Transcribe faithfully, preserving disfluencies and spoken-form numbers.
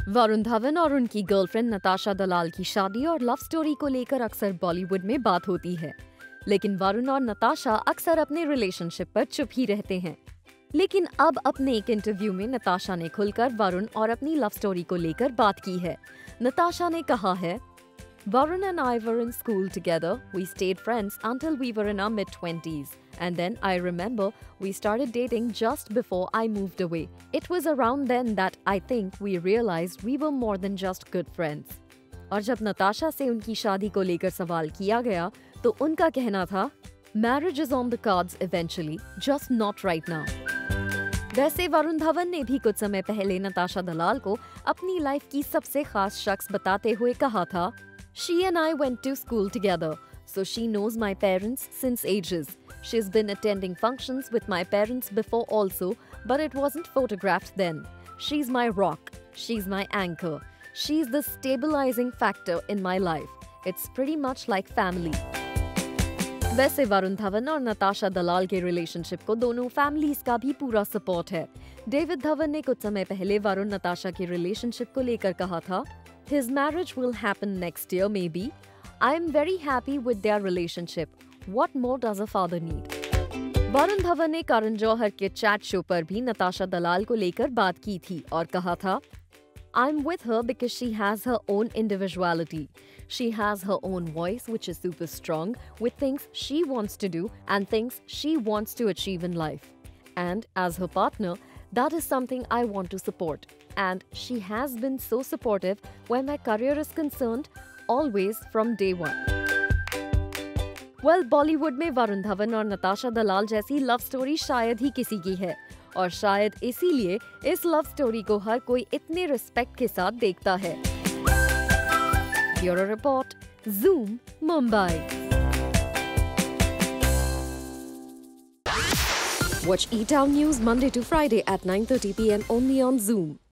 वरुण धवन और उनकी गर्लफ्रेंड नताशा दलाल की शादी और लव स्टोरी को लेकर अक्सर बॉलीवुड में बात होती है, लेकिन वरुण और नताशा अक्सर अपने रिलेशनशिप पर चुप ही रहते हैं। लेकिन अब अपने एक इंटरव्यू में नताशा ने खुलकर वरुण और अपनी लव स्टोरी को लेकर बात की है। नताशा ने कहा है, Varun and I were in school together. We stayed friends until we were in our mid-twenties. And then I remember we started dating just before I moved away. It was around then that I think we realized we were more than just good friends. और जब नताशा से उनकी शादी को लेकर सवाल किया गया, तो उनका कहना था, Marriage is on the cards eventually, just not right now. वैसे वरुण धवन ने भी कुछ समय पहले नताशा दलाल को अपनी लाइफ की सबसे खास शख्स बताते हुए कहा था, She and I went to school together, so she knows my parents since ages. She's been attending functions with my parents before also, but it wasn't photographed then. She's my rock. She's my anchor. She's the stabilizing factor in my life. It's pretty much like family. वैसे वरुण धवन और नताशा दलाल के relationship को दोनों families का भी पूरा support है। David Dhawan ने कुछ समय पहले वरुण नताशा की रिलेशनशिप को लेकर कहा था, His marriage will happen next year maybe. I am very happy with their relationship. What more does a father need? Varun Dhawan ने करण जौहर के चैट शो पर भी नताशा दलाल को लेकर बात की थी और कहा था, I'm with her because she has her own individuality. She has her own voice which is super strong with things she wants to do and things she wants to achieve in life. And as her partner, that is something I want to support. And she has been so supportive where my career is concerned, always from day one. Well, Bollywood में वरुण धवन और नताशा दलाल जैसी love story शायद ही किसी की है, और शायद इसीलिए इस लव स्टोरी को हर कोई इतने रिस्पेक्ट के साथ देखता है। Bureau report, Zoom, Mumbai. Watch E-Town News Monday to Friday at nine thirty p m only on Zoom.